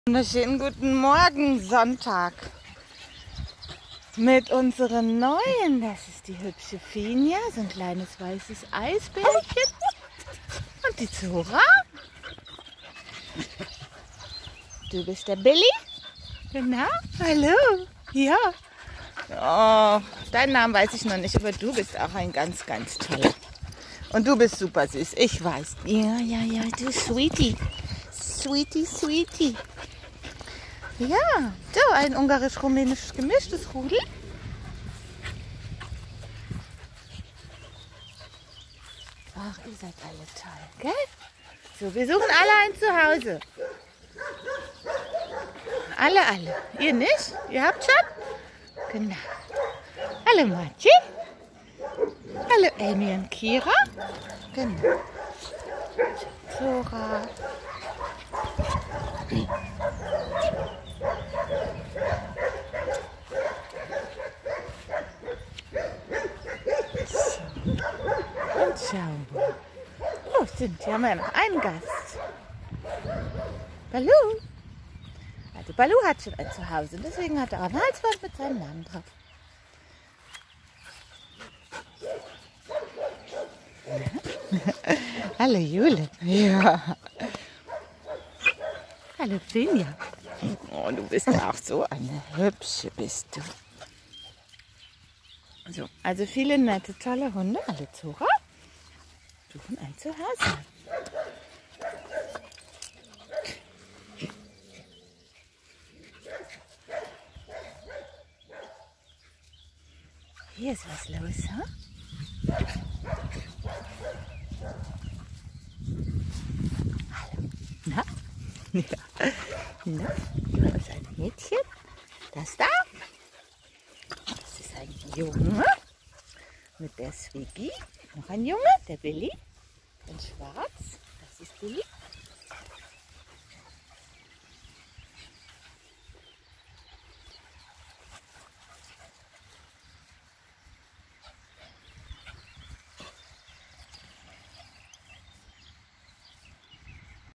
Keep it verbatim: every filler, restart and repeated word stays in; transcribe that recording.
Wunderschönen guten Morgen, Sonntag. Mit unseren Neuen. Das ist die hübsche Finja, so ein kleines weißes Eisbärchen. Und die Zora. Du bist der Billy. Genau. Hallo. Ja. Oh, deinen Namen weiß ich noch nicht, aber du bist auch ein ganz, ganz toller. Und du bist super süß. Ich weiß. Ja, ja, ja, du Sweetie. Sweetie, Sweetie. Ja, so ein ungarisch-rumänisch gemischtes Rudel. Ach, ihr seid alle toll, gell? So, wir suchen alle ein Zuhause. Alle, alle. Ihr nicht? Ihr habt schon? Genau. Hallo Mati. Hallo Amy und Kira. Genau. Zora. Und schauen wir. Oh, stimmt, hier haben wir ja noch einen Gast. Balu. Also Balu hat schon ein Zuhause, deswegen hat er auch ein Halsband mit seinem Namen drauf. Hallo Jule. Ja. Hallo Finja. Oh, du bist auch so eine hübsche, bist du. So, also viele nette, tolle Hunde. Alle Zora suchen ein Zuhause. Hier ist was los, ha? Hallo. Na? Ja. Na? Da ist ein Mädchen. Das da? Das ist ein Junge. Mit der Swiggy. Noch ein Junge, der Billy. In schwarz. Das ist Billy.